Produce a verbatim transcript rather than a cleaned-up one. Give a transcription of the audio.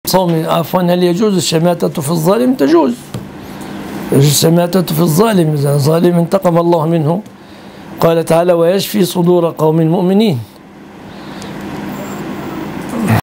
صوم عفوا هل يجوز الشماتة في الظالم؟ تجوز الشماتة في الظالم، إذا ظالم انتقم الله منه. قال تعالى: ويشفي صدور قوم مؤمنين.